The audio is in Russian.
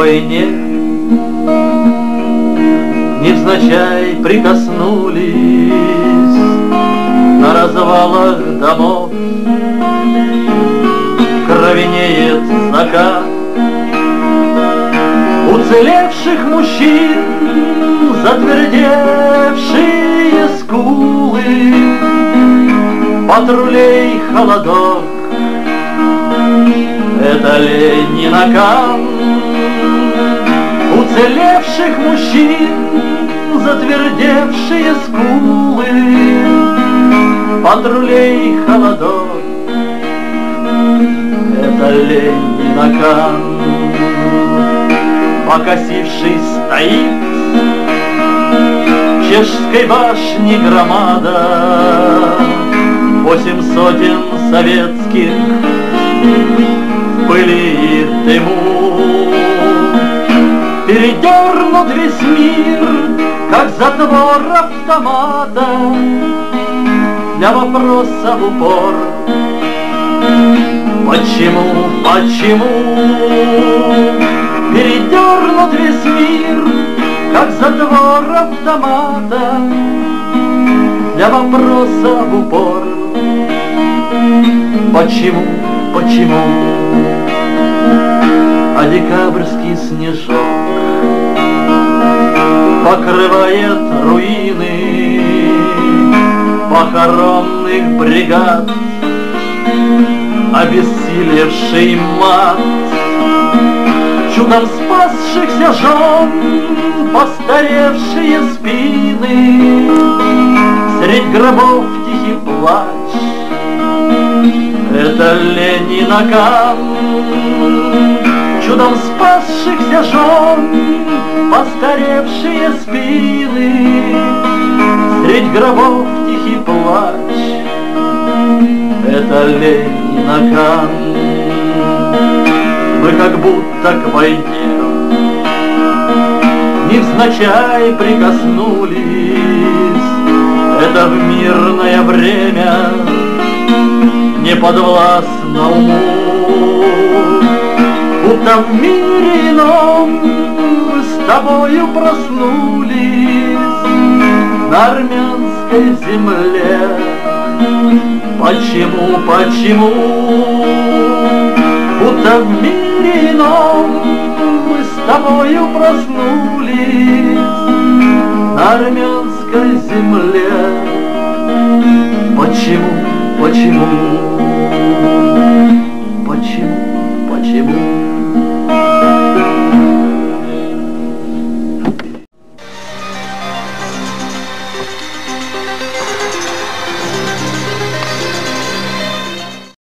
войне невзначай прикоснулись на развалах домов. Кровенеет закат уцелевших мужчин, затвердевшие скулы, патрулей холодок. Это Ленинакан уцелевших мужчин, затвердевшие скулы, патрулей холодок. Это Ленинакан, покосившись, стоит Чешской башни громада, 8 сотен советских в пыли и дыму. Передернут весь мир, как затвор автомата, для вопроса в упор: почему, почему? Передернут весь мир, как затвор автомата, для вопроса в упор: почему, почему? А декабрьский снежок покрывает руины похоронных бригад, обессилевший мат чудом спасшихся жен, постаревшие спины, средь гробов тихий плач. Это Ленинакан, чудом спасшихся жен, постаревшие спины, средь гробов тихий плач. Это Ленинакан. Мы как будто к войне невзначай прикоснулись. Это в мирное время не подвластно уму. Будто в мире ином мы с тобою проснулись на армянской земле. Почему, почему? Будто в мире ином мы с тобою проснулись на армянской земле. Почему, почему? Почему, почему?